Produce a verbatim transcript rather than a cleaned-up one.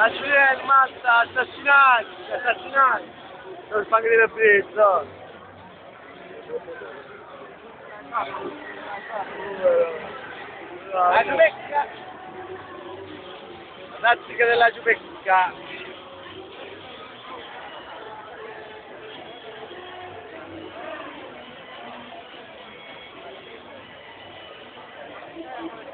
La Giulietta, mazza, assassinati, assassinati. Non fa vedere preso. La giubecca. La tattica della giubecca.